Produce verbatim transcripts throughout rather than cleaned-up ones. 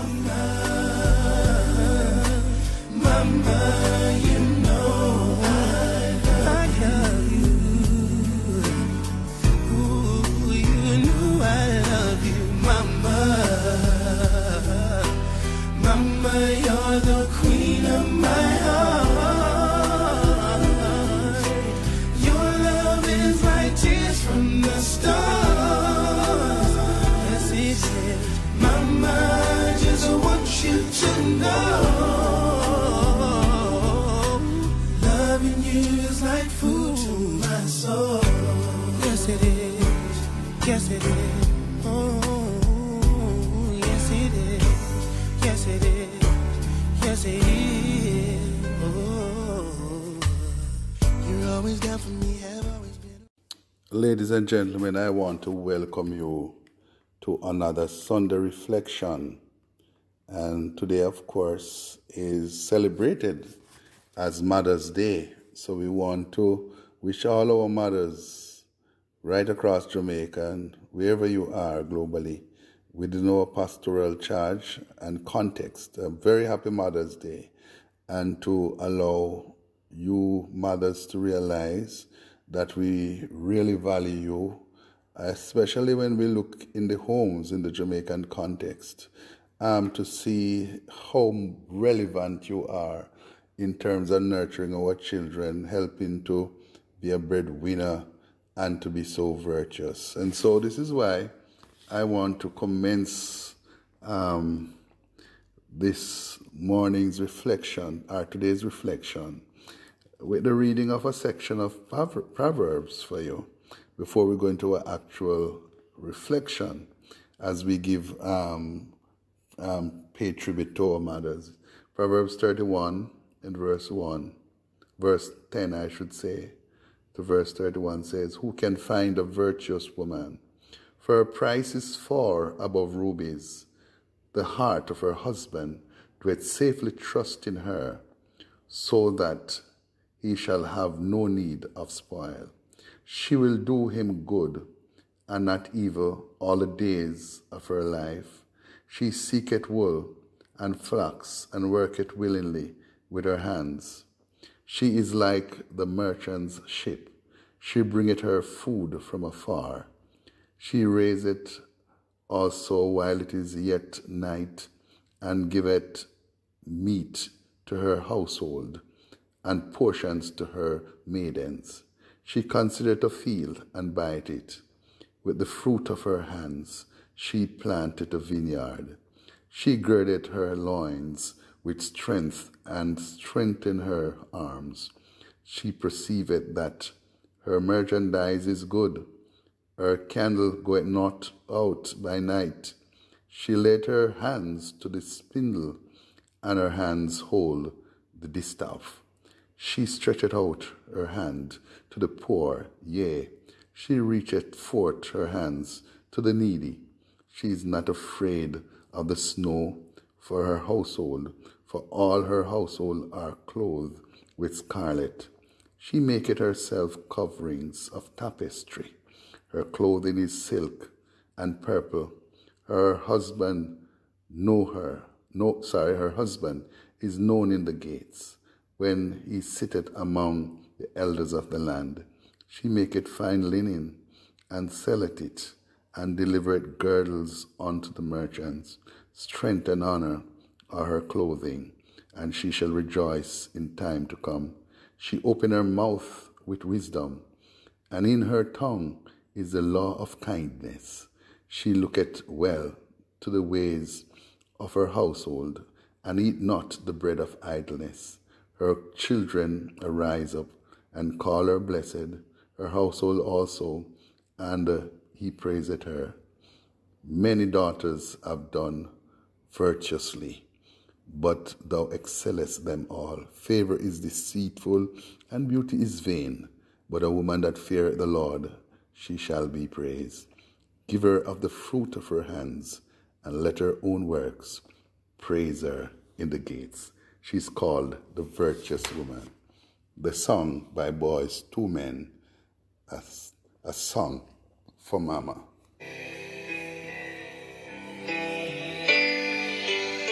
Ladies and gentlemen, I want to welcome you to another Sunday reflection. And today, of course, is celebrated as Mother's Day. So we want to wish all our mothers right across Jamaica and wherever you are globally, within our pastoral charge and context, a very happy Mother's Day. And to allow you mothers to realize that we really value you, especially when we look in the homes in the Jamaican context, um, to see how relevant you are in terms of nurturing our children, helping to be a breadwinner and to be so virtuous. And so this is why I want to commence um, this morning's reflection, or today's reflection, with the reading of a section of Proverbs for you before we go into our actual reflection as we give um, um, pay tribute to our mothers. Proverbs thirty-one and verse one, verse ten, I should say, to verse thirty-one says, "Who can find a virtuous woman? For her price is far above rubies. The heart of her husband doeth safely trust in her, so that he shall have no need of spoil. She will do him good, and not evil, all the days of her life. She seeketh wool and flax, and worketh willingly with her hands. She is like the merchant's ship. She bringeth her food from afar. She raiseth also while it is yet night, and giveth meat to her household, and portions to her maidens. She considereth a field, and buyeth it. With the fruit of her hands she planteth a vineyard. She girdeth her loins with strength, and strengthened her arms. She perceiveth that her merchandise is good. Her candle goeth not out by night. She laid her hands to the spindle, and her hands hold the distaff. She stretcheth out her hand to the poor, yea, she reacheth forth her hands to the needy. She is not afraid of the snow for her household, for all her household are clothed with scarlet. She maketh herself coverings of tapestry. Her clothing is silk and purple. Her husband know her. No, sorry, her husband is known in the gates. When he sitteth among the elders of the land, she maketh fine linen, and selleth it, and delivereth girdles unto the merchants. Strength and honor are her clothing, and she shall rejoice in time to come. She opened her mouth with wisdom, and in her tongue is the law of kindness. She looketh well to the ways of her household, and eat not the bread of idleness. Her children arise up and call her blessed, her household also, and uh, he praiseth her. Many daughters have done virtuously, but thou excellest them all. Favor is deceitful, and beauty is vain, but a woman that feareth the Lord, she shall be praised. Give her of the fruit of her hands, and let her own works praise her in the gates. She's called the virtuous woman. The song by Boyz, Two Men, a, a song for Mama.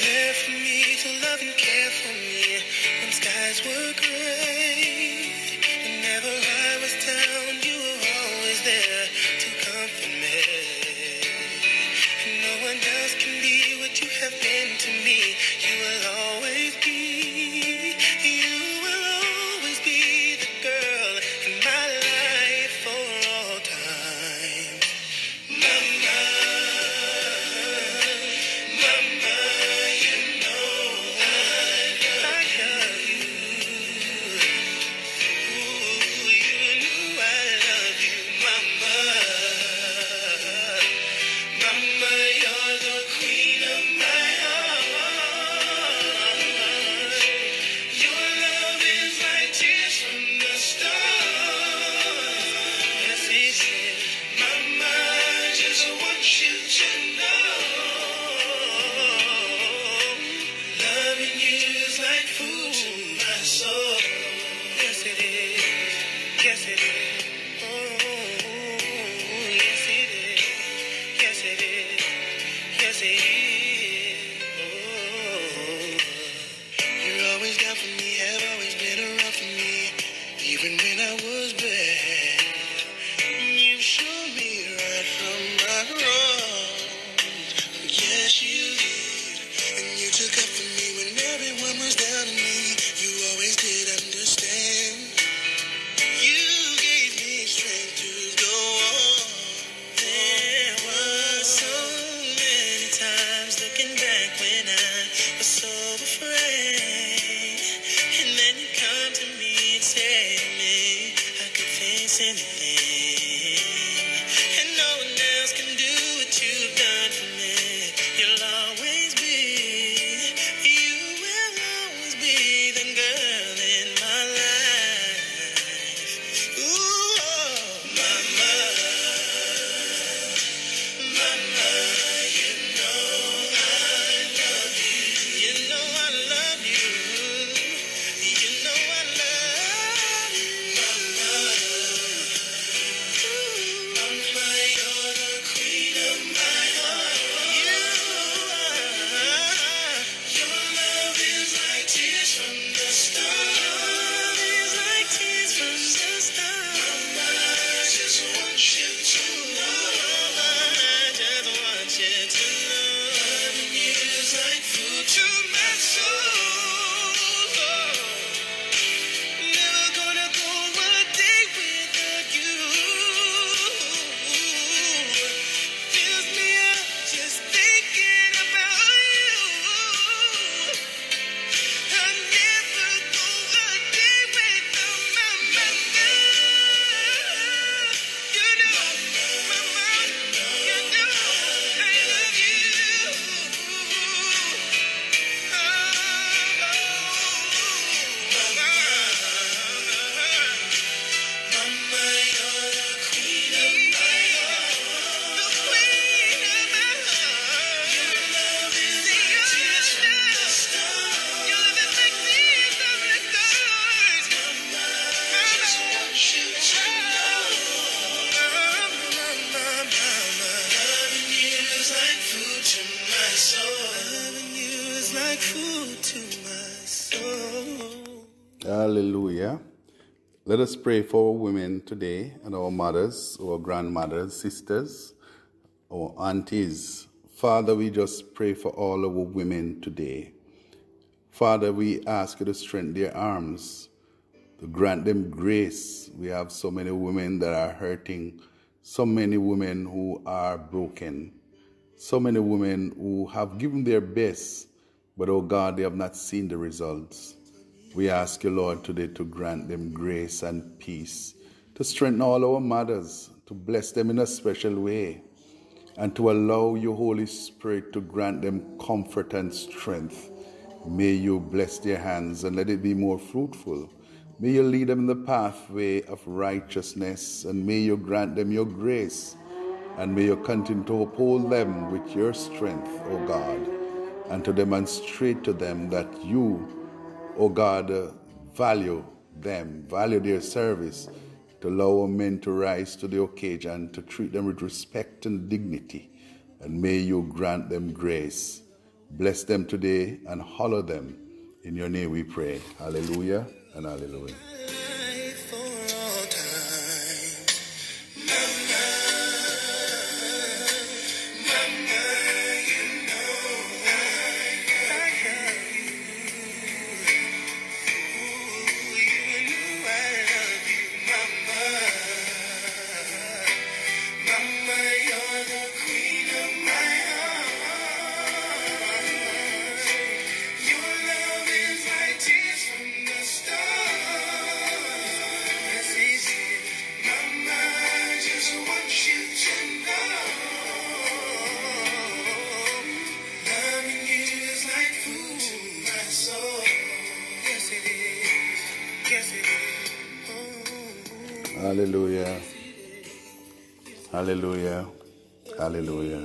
there for me to love and care for me when skies were gray. Whenever I was down, you were always there to comfort me. And no one else can be what you have been to me. You will always be, you will always be the girl in my life for all time. Mama, Mama, you know I love you. Ooh, you know I love you, Mama. Mama, you're the queen of my heart. Your love is like tears from the stars. Yes, it is. Mama, I just want you to know, loving you is like food to my soul. Yes, it is. Yes, it is. Oh, yes, it is. Yes, it is. Yes, it is. Oh, you're always down for me, have always been around for me, even when I was bad. You showed me right from my wrong. Yes, you did. And you took up for me when everyone was down on me. You always did understand. You gave me strength to go on. There were so many times looking back when I was so afraid. And then you come to me and say to me, I could face anything. And no one else can do what you've done for me. You'll always be, you will always be the girl in my life. Ooh, oh, Mama, Mama, you know I love you. You know I love you. You know I love you, Mama. Mama, you're the queen of my heart. You are. Your love is like tears from the stars. Love is like tears from the stars. Mama, I just want you to know. I just want you to know. Loving you is like food to my soul. Never gonna go a day without you. Fills me up just thinking about you. I'll never go a day without my mama. You know, mama, you know I love you. Mama, you're the queen of my heart. The queen of my heart. Your love is like tears from the stars. Your love is like tears from the stars. Mama, I just want you to know. Mama, mama, loving you is like food to my soul. Loving you is like food to my soul. Hallelujah. Let us pray for our women today and our mothers, our grandmothers, sisters, our aunties. Father, we just pray for all our women today. Father, we ask you to strengthen their arms, to grant them grace. We have so many women that are hurting, so many women who are broken, so many women who have given their best, but oh God, they have not seen the results. We ask you, Lord, today to grant them grace and peace, to strengthen all our mothers, to bless them in a special way, and to allow your Holy Spirit to grant them comfort and strength. May you bless their hands and let it be more fruitful. May you lead them in the pathway of righteousness, and may you grant them your grace, and may you continue to uphold them with your strength, O God, and to demonstrate to them that you, O God, uh, value them, value their service, to allow men to rise to the occasion, to treat them with respect and dignity. And may you grant them grace. Bless them today and hallow them. In your name we pray. Hallelujah and hallelujah. For all time. Mama, mama, you know I, I love you. Ooh, you know I love you, mama. Mama, you're the queen of my heart. Your love is like tears from the stars. Yes, mama, I just want you to know, loving you is like food to my soul. Yes, it is. Yes, it is. Oh. Hallelujah. Hallelujah. Hallelujah.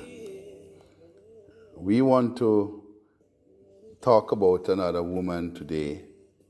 We want to talk about another woman today.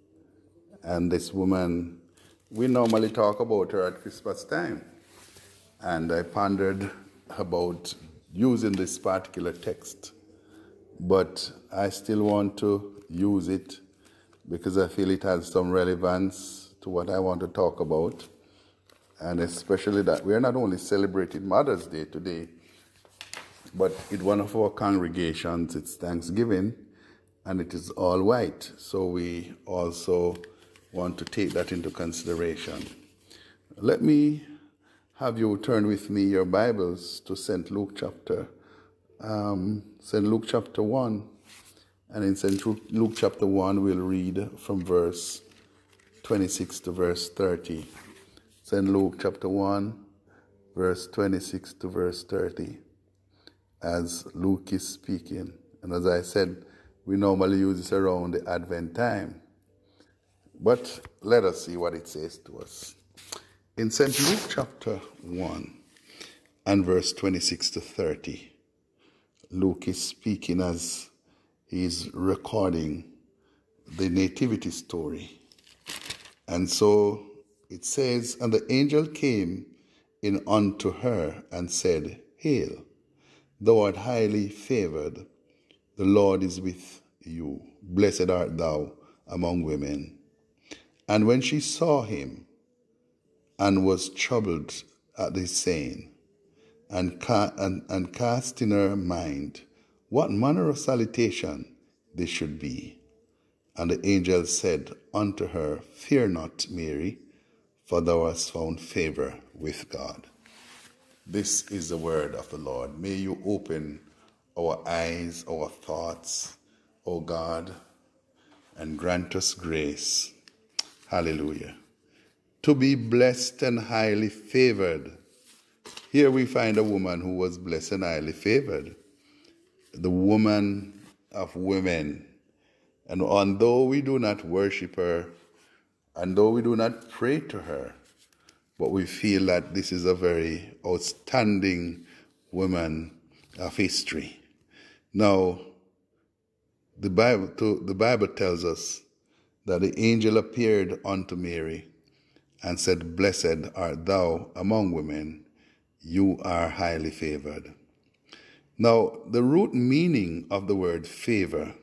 And this woman, we normally talk about her at Christmas time. And I pondered about using this particular text. But I still want to use it because I feel it has some relevance to what I want to talk about. And especially that we are not only celebrating Mother's Day today, but in one of our congregations, it's Thanksgiving, and it is all white. So we also want to take that into consideration. Let me have you turn with me your Bibles to Saint Luke chapter, um, Saint Luke chapter one. And in Saint Luke chapter one, we'll read from verse twenty-six to verse thirty. Saint Luke chapter one, verse twenty-six to verse thirty. As Luke is speaking. And as I said, we normally use this around the Advent time. But let us see what it says to us. In Saint Luke chapter one and verse twenty-six to thirty, Luke is speaking as he is recording the nativity story. And so it says, and the angel came in unto her and said, Hail, thou art highly favored, the Lord is with you. Blessed art thou among women. And when she saw him, and was troubled at his saying, and, ca- and, and cast in her mind what manner of salutation this should be. And the angel said unto her, Fear not, Mary, for thou hast found favor with God. This is the word of the Lord. May you open our eyes, our thoughts, O God, and grant us grace. Hallelujah. To be blessed and highly favored. Here we find a woman who was blessed and highly favored. The woman of women. And although we do not worship her, and though we do not pray to her, but we feel that this is a very outstanding woman of history. Now, the Bible, to, the Bible tells us that the angel appeared unto Mary and said, Blessed art thou among women, you are highly favored. Now, the root meaning of the word favor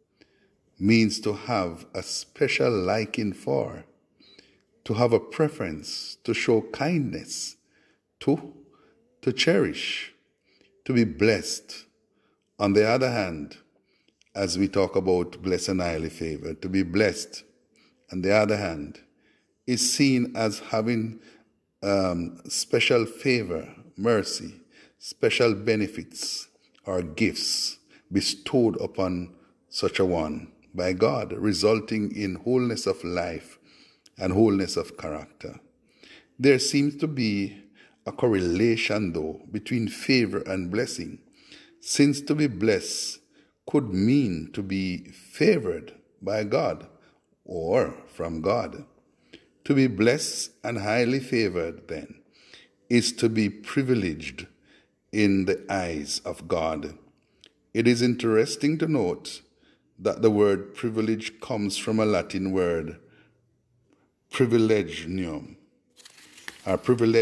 means to have a special liking for, to have a preference, to show kindness, to, to cherish, to be blessed. On the other hand, as we talk about blessed and highly favored, to be blessed, on the other hand, is seen as having um, special favor, mercy, special benefits or gifts bestowed upon such a one by God, resulting in wholeness of life and wholeness of character. There seems to be a correlation, though, between favor and blessing, since to be blessed could mean to be favored by God or from God. To be blessed and highly favored, then, is to be privileged in the eyes of God. It is interesting to note that the word privilege comes from a Latin word, privilegium, or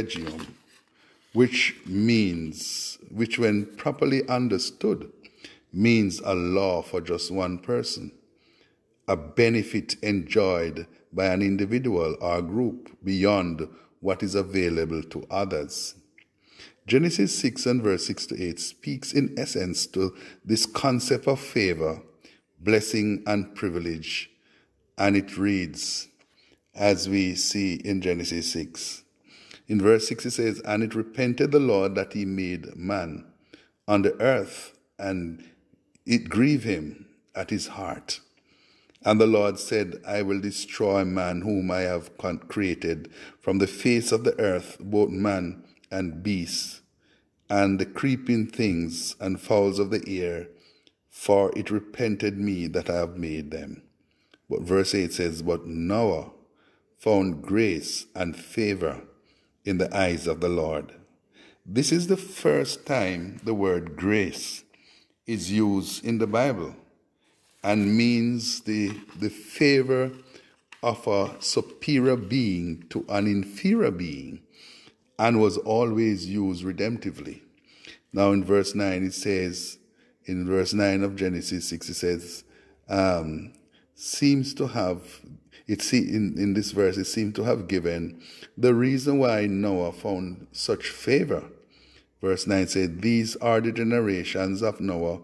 privilegium, which means, which when properly understood, means a law for just one person, a benefit enjoyed by an individual or group beyond what is available to others. Genesis six and verse six to eight speaks in essence to this concept of favor, blessing, and privilege, and it reads, as we see in Genesis six. In verse six it says, "And it repented the Lord that he made man on the earth, and it grieved him at his heart. And the Lord said, I will destroy man whom I have created from the face of the earth, both man and beast, and the creeping things and fowls of the air, for it repented me that I have made them." But verse eight says, "But Noah found grace and favor in the eyes of the Lord." This is the first time the word grace is used in the Bible, and means the, the favor of a superior being to an inferior being, and was always used redemptively. Now in verse nine it says, in verse nine of Genesis six it says, um, seems to have, it see, in, in this verse it seems to have given the reason why Noah found such favor. Verse nine said, "These are the generations of Noah.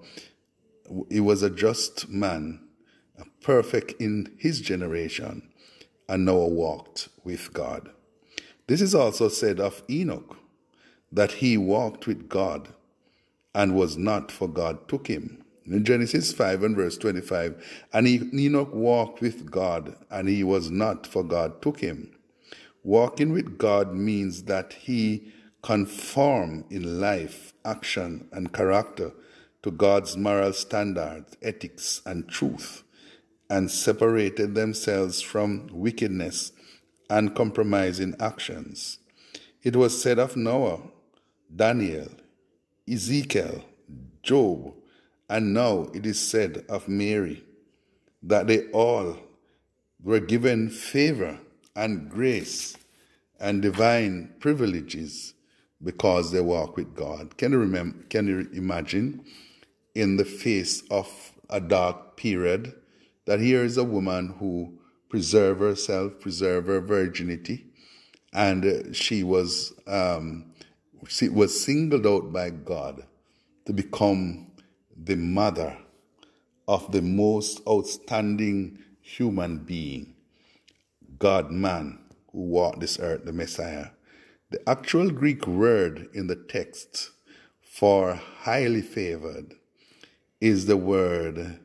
He was a just man, perfect in his generation, and Noah walked with God." This is also said of Enoch, that he walked with God and was not, for God took him. In Genesis five and verse twenty-five, "And Enoch walked with God, and he was not, for God took him." Walking with God means that he conformed in life, action, and character to God's moral standards, ethics, and truth, and separated themselves from wickedness and compromising actions. It was said of Noah, Daniel, Ezekiel, Job, and now it is said of Mary, that they all were given favor and grace and divine privileges because they walk with God. Can you remember, can you imagine, in the face of a dark period, that here is a woman who preserved herself, preserved her virginity, and she was um, she was singled out by God to become the mother of the most outstanding human being, God-man, who walked this earth, the Messiah. The actual Greek word in the text for highly favored is the word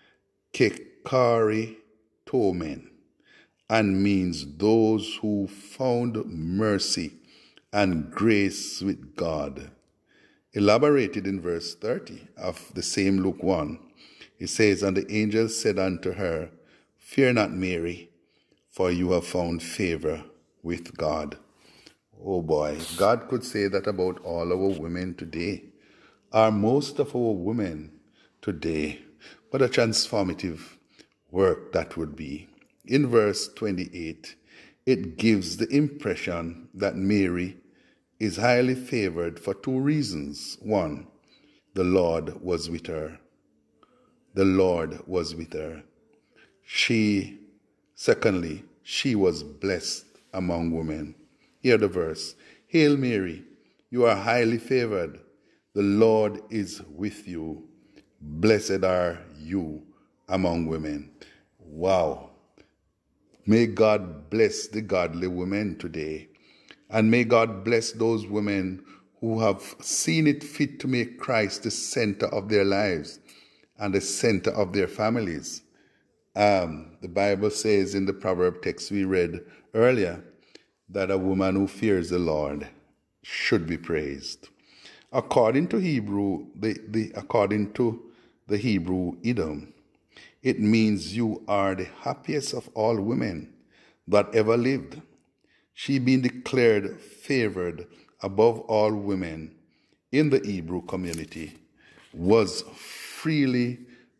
kekari tomen, and means those who found mercy and grace with God. Elaborated in verse thirty of the same Luke one, it says, "And the angel said unto her, Fear not, Mary, for you have found favor with God." Oh boy, God could say that about all our women today, or most of our women today. What a transformative work that would be. In verse twenty-eight, it gives the impression that Mary is highly favored for two reasons. One, the Lord was with her. The Lord was with her. She, secondly, she was blessed among women. Hear the verse. "Hail Mary, you are highly favored. The Lord is with you. Blessed are you among women." Wow. May God bless the godly women today. And may God bless those women who have seen it fit to make Christ the center of their lives and the center of their families. Um, the Bible says in the proverb text we read earlier that a woman who fears the Lord should be praised. According to Hebrew, the, the according to the Hebrew idiom, it means you are the happiest of all women that ever lived. She being declared favored above all women in the Hebrew community was freely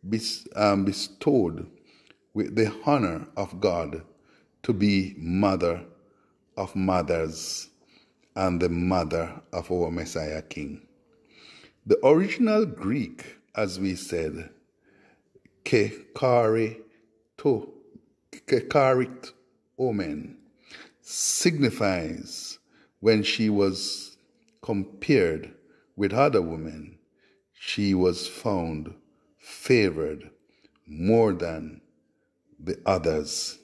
bestowed with the honor of God to be mother of mothers and the mother of our Messiah King. The original Greek as we said, Kekari to Kekarit Omen, signifies when she was compared with other women, she was found favored more than the others.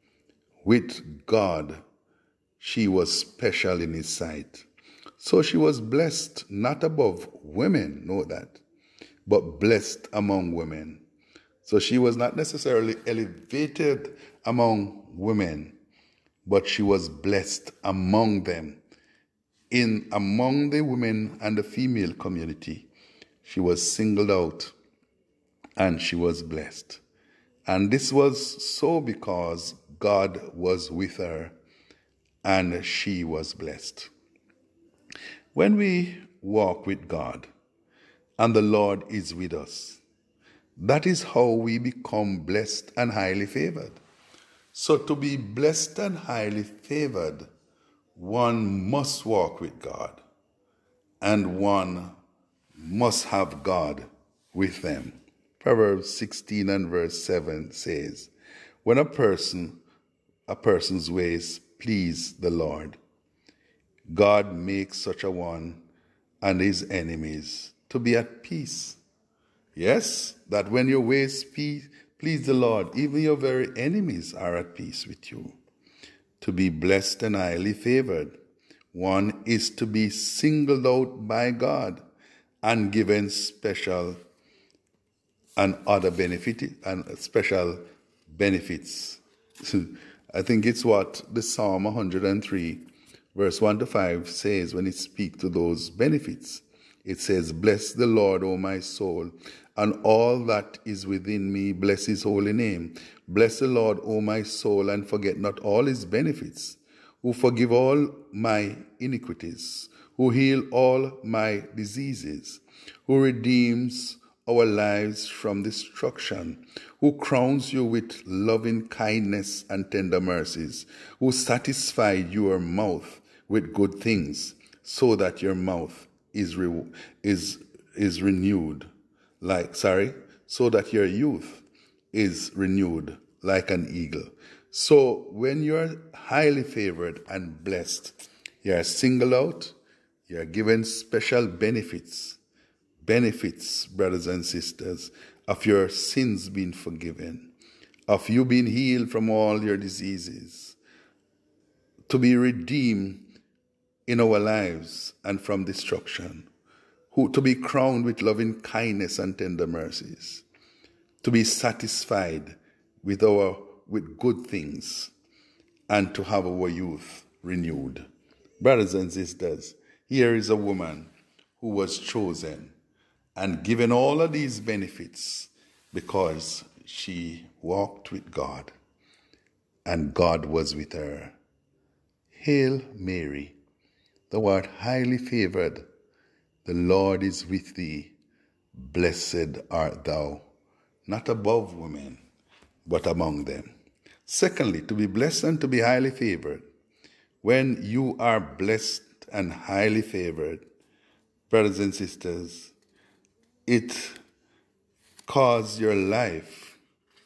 With God, she was special in his sight. So she was blessed not above women, know that, but blessed among women. So she was not necessarily elevated among women, but she was blessed among them. In among the women and the female community, she was singled out and she was blessed. And this was so because God was with her and she was blessed. When we walk with God and the Lord is with us, that is how we become blessed and highly favored. So to be blessed and highly favored, one must walk with God and one must have God with them. Proverbs sixteen and verse seven says, when a person, a person's ways please the Lord, God makes such a one and his enemies to be at peace. Yes, that when your ways please the Lord, even your very enemies are at peace with you. To be blessed and highly favored, one is to be singled out by God and given special and other benefit and special benefits. I think it's what the Psalm one hundred three, verse one to five says when it speaks to those benefits. It says, bless the Lord, O my soul, and all that is within me, bless his holy name. Bless the Lord, O my soul, and forget not all his benefits, who forgive all my iniquities, who heal all my diseases, who redeems our lives from destruction, who crowns you with loving kindness and tender mercies, who satisfied your mouth with good things, so that your mouth is re- is is renewed like sorry, so that your youth is renewed like an eagle. So when you're highly favored and blessed, you're singled out, you're given special benefits. Benefits, brothers and sisters, of your sins being forgiven, of you being healed from all your diseases, to be redeemed in our lives and from destruction, who to be crowned with loving kindness and tender mercies, to be satisfied with our with good things, and to have our youth renewed. Brothers and sisters, here is a woman who was chosen and given all of these benefits because she walked with God and God was with her. Hail Mary, thou art highly favored. The Lord is with thee. Blessed art thou, not above women, but among them. Secondly, to be blessed and to be highly favored. When you are blessed and highly favored, brothers and sisters, it causes your life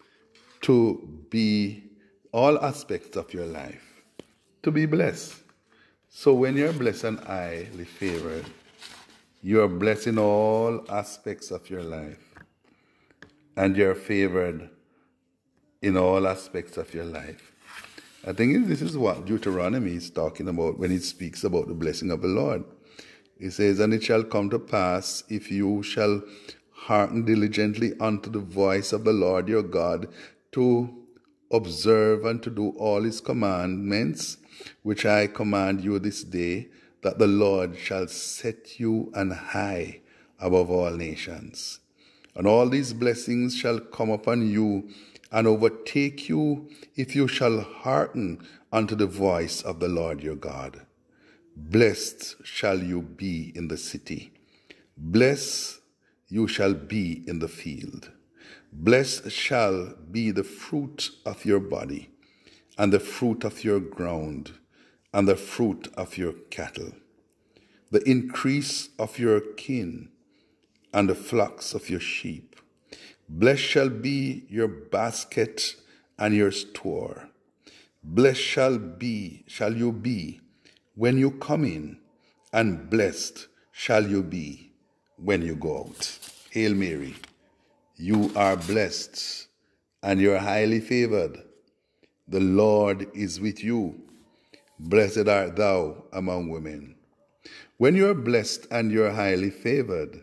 to be, all aspects of your life, to be blessed. So when you're blessed and highly favored, you are blessed in all aspects of your life. And you're favored in all aspects of your life. I think this is what Deuteronomy is talking about when it speaks about the blessing of the Lord. It says, and it shall come to pass, if you shall hearken diligently unto the voice of the Lord your God, to observe and to do all his commandments, which I command you this day, that the Lord shall set you on high above all nations. And all these blessings shall come upon you and overtake you if you shall hearken unto the voice of the Lord your God. Blessed shall you be in the city. Blessed you shall be in the field. Blessed shall be the fruit of your body, and the fruit of your ground, and the fruit of your cattle, the increase of your kin, and the flocks of your sheep. Blessed shall be your basket and your store. Blessed shall be, shall you be when you come in, and blessed shall you be when you go out. Hail Mary, you are blessed, and you are highly favored. The Lord is with you. Blessed art thou among women. When you are blessed and you are highly favored,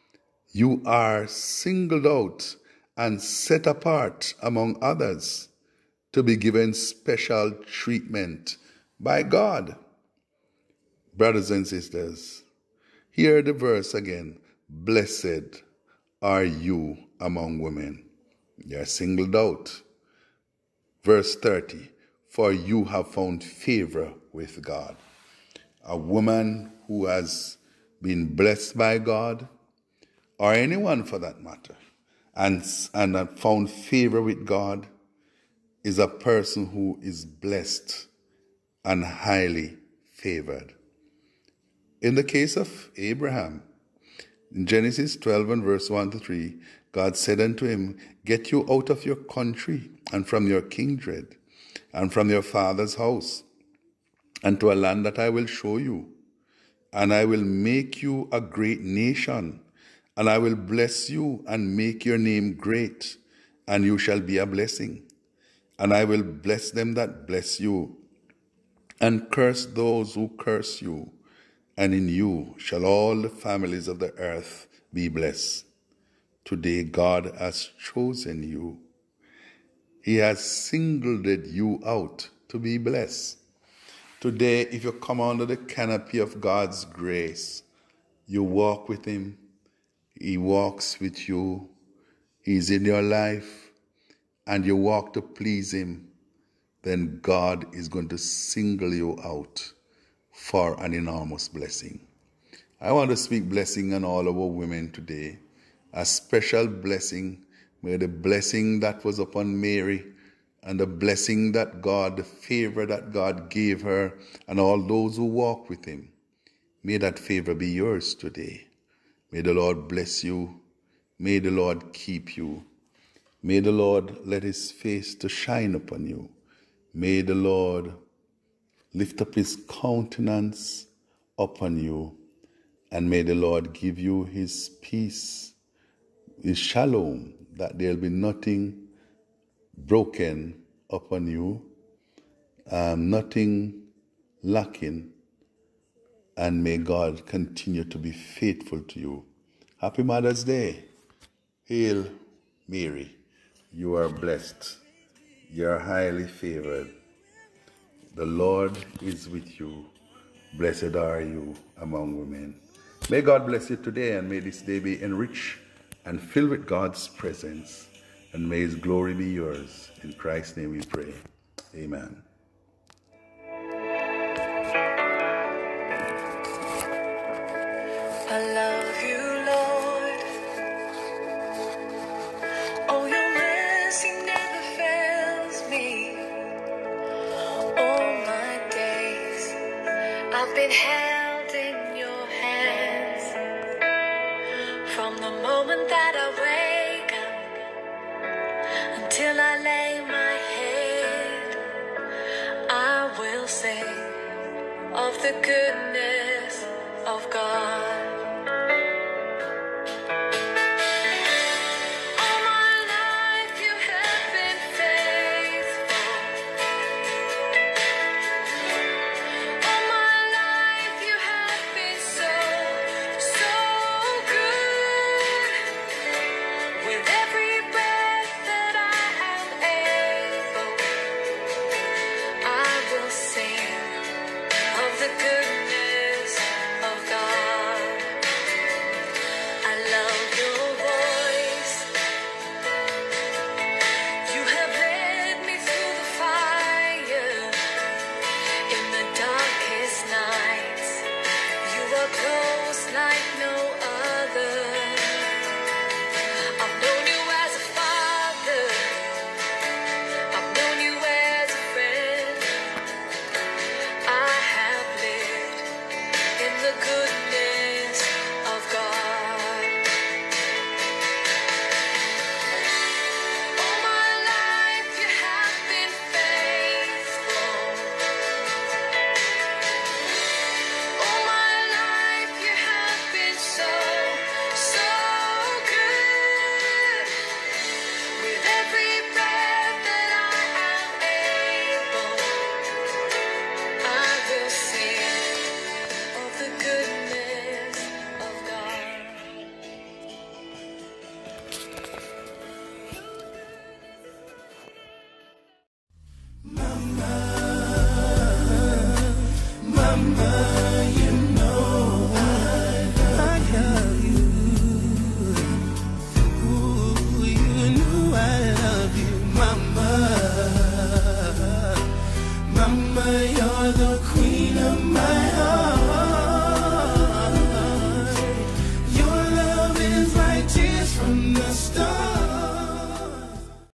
you are singled out and set apart among others to be given special treatment by God. Brothers and sisters, hear the verse again. Blessed are you among women. You are singled out. Verse thirty, for you have found favor with God. A woman who has been blessed by God, or anyone for that matter, and, and have found favor with God, is a person who is blessed and highly favored. In the case of Abraham, in Genesis twelve and verse one to three, God said unto him, get you out of your country and from your kindred and from your father's house, and to a land that I will show you. And I will make you a great nation, and I will bless you and make your name great, and you shall be a blessing. And I will bless them that bless you, and curse those who curse you. And in you shall all the families of the earth be blessed. Today God has chosen you. He has singled you out to be blessed. Today, if you come under the canopy of God's grace, you walk with him, he walks with you, he's in your life, and you walk to please him, then God is going to single you out for an enormous blessing. I want to speak blessing on all our women today. A special blessing. May the blessing that was upon Mary and the blessing that God, the favor that God gave her and all those who walk with him, may that favor be yours today. May the Lord bless you. May the Lord keep you. May the Lord let his face to shine upon you. May the Lord lift up his countenance upon you. And may the Lord give you his peace, his shalom, that there'll be nothing broken upon you, um, nothing lacking, and may God continue to be faithful to you. Happy Mother's Day. Hail Mary, you are blessed. You are highly favored. The Lord is with you. Blessed are you among women. May God bless you today, and may this day be enriched and filled with God's presence, and may his glory be yours. In Christ's name we pray. Amen. I love you, Lord. Oh, your mercy never fails me. All my days I've been held in your hands. From the moment that I wake up until I lay my head, I will sing of the goodness of God. All my life you have been faithful. All my life you have been so, so good. With every breath that I am able, I will sing of the goodness Mama, you're the queen of my heart.